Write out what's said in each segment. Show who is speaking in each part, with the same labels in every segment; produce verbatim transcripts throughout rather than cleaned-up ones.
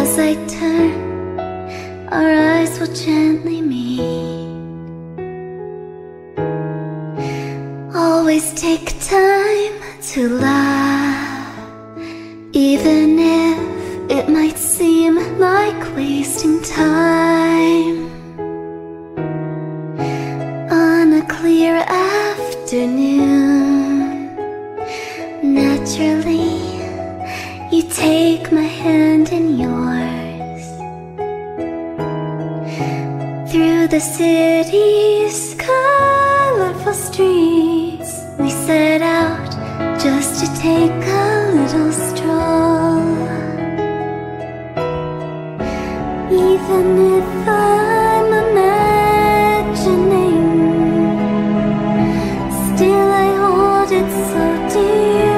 Speaker 1: As I turn, our eyes will gently meet. Always take time to laugh, even if it might seem like wasting time. On a clear afternoon, naturally you take my hand in yours. Through the city's colorful streets, we set out just to take a little stroll. Even if I'm imagining, still I hold it so dear.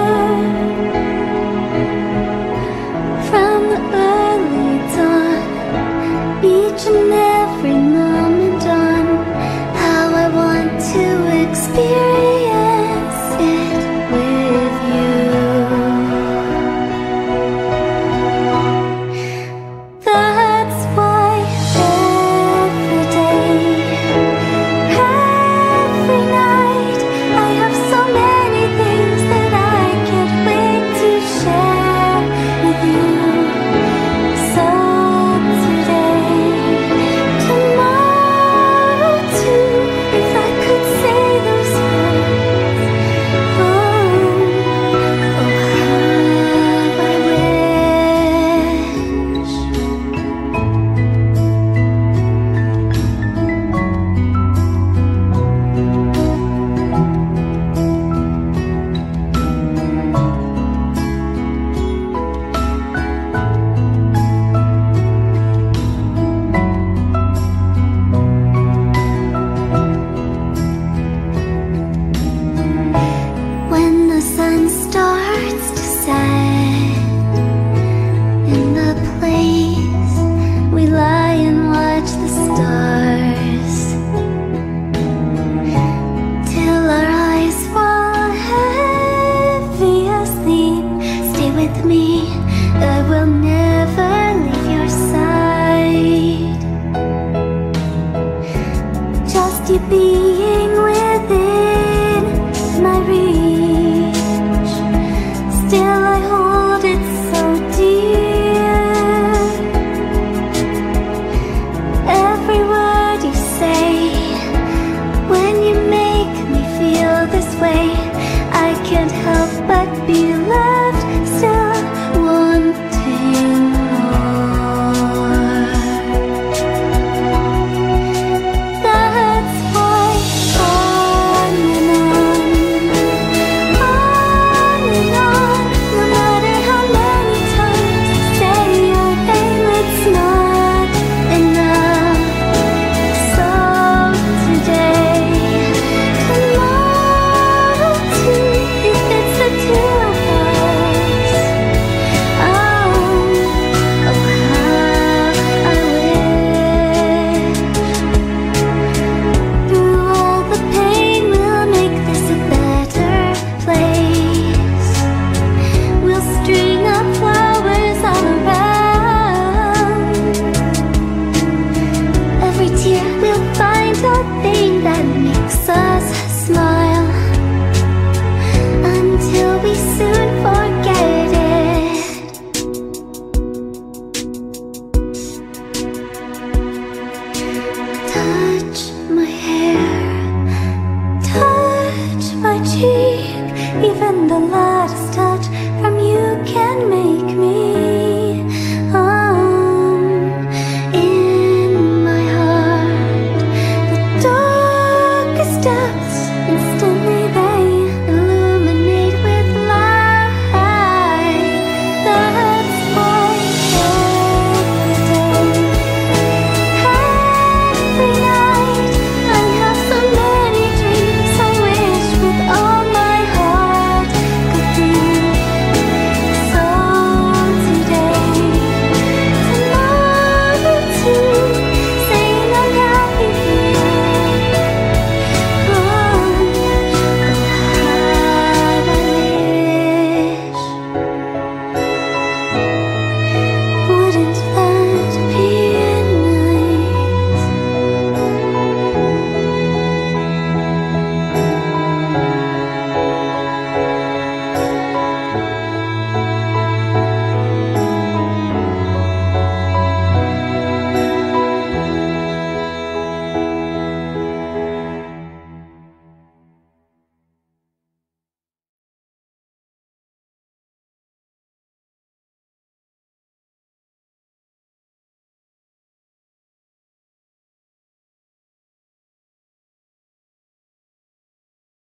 Speaker 1: From the early dawn, each and every moment on, how I want to experience it with you. That's why every day, every night, I have so many things that I can't wait to share with you. So today, tomorrow too, if I could say those words, oh, oh, how I wish. When the sun starts to set in the place we lie and watch the stars, till our eyes fall heavy asleep. Stay with me, I will never leave your side. Just you be